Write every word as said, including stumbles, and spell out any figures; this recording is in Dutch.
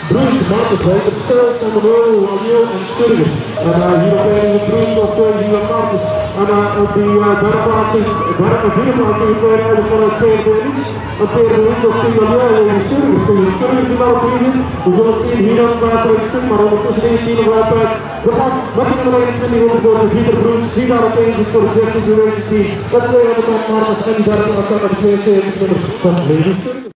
Bruins, Marcus, Beter, Stel, Samuel, Aliel en Sturgis. En uh, hier op de Bruins of twee hier Marcus. En uh, op die uh, derde plaats is, derde vierde plaats in de tweede rijden van het P R D X. En P R D X of Aliel en Sturgis. Dus Sturgis die wel op hier. We zullen zien hier dan water in stuk, maar ondertussen in het team nog altijd. We gaan met de nummer eenentwintig op voor de Pieter Bruins, die daar op één is voor de zestiende race team. Dat is de Marcus en die derde plaats aan de tweede van Lady Sturgis.